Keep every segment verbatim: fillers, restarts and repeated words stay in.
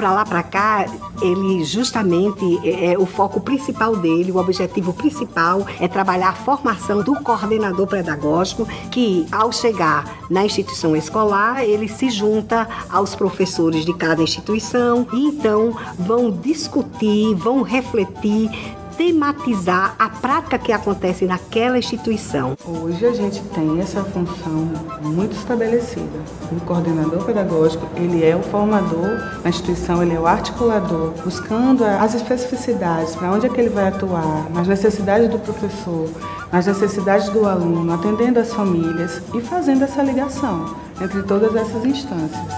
Pra Lá Pra Cá, ele justamente, é, é, o foco principal dele, o objetivo principal é trabalhar a formação do coordenador pedagógico, que ao chegar na instituição escolar, ele se junta aos professores de cada instituição e então vão discutir, vão refletir, tematizar a prática que acontece naquela instituição. Hoje a gente tem essa função muito estabelecida. O coordenador pedagógico, ele é o formador na instituição, ele é o articulador, buscando as especificidades, para onde é que ele vai atuar, nas necessidades do professor, nas necessidades do aluno, atendendo as famílias e fazendo essa ligação entre todas essas instâncias.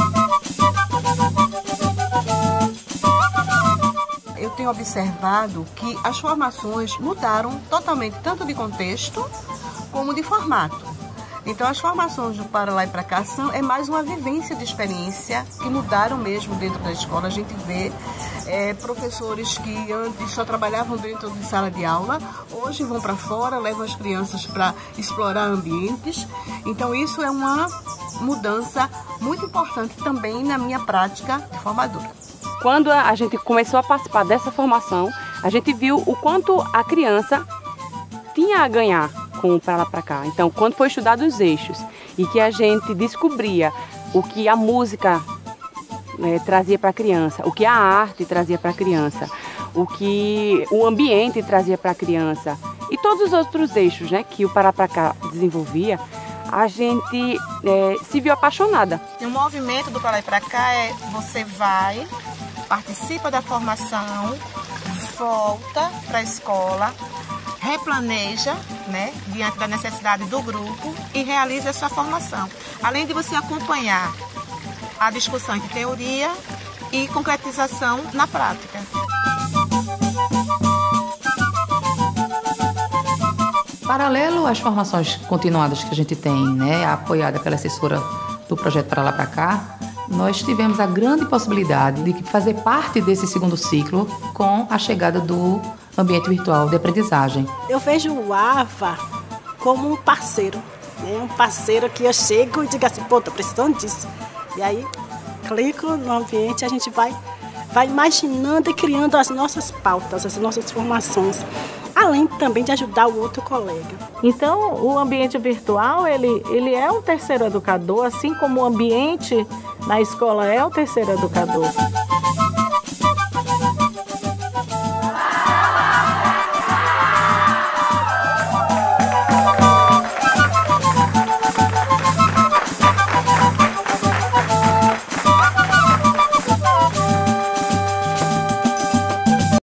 Eu tenho observado que as formações mudaram totalmente, tanto de contexto como de formato. Então, as formações do Para Lá e Pra Cá são, é mais uma vivência de experiência que mudaram mesmo dentro da escola. A gente vê é, professores que antes só trabalhavam dentro de sala de aula, hoje vão para fora, levam as crianças para explorar ambientes. Então, isso é uma mudança muito importante também na minha prática de formadora. Quando a gente começou a participar dessa formação, a gente viu o quanto a criança tinha a ganhar com o Para Lá Pra Cá. Então, quando foi estudado os eixos e que a gente descobria o que a música né, trazia para a criança, o que a arte trazia para a criança, o que o ambiente trazia para a criança e todos os outros eixos né, que o Para Lá Pra Cá desenvolvia, a gente é, se viu apaixonada. E o movimento do Para Lá e Pra Cá é você vai, participa da formação, volta para a escola, replaneja, né, diante da necessidade do grupo e realiza essa formação. Além de você acompanhar a discussão entre teoria e concretização na prática. Paralelo às formações continuadas que a gente tem, né, apoiada pela assessora do projeto Para Lá Pra Cá, nós tivemos a grande possibilidade de fazer parte desse segundo ciclo com a chegada do ambiente virtual de aprendizagem. Eu vejo o AVA como um parceiro, né? Um parceiro que eu chego e digo assim, pô, tô precisando disso. E aí, clico no ambiente e a gente vai, vai imaginando e criando as nossas pautas, as nossas formações, além também de ajudar o outro colega. Então, o ambiente virtual, ele, ele é um terceiro educador, assim como o ambiente na escola é o terceiro educador.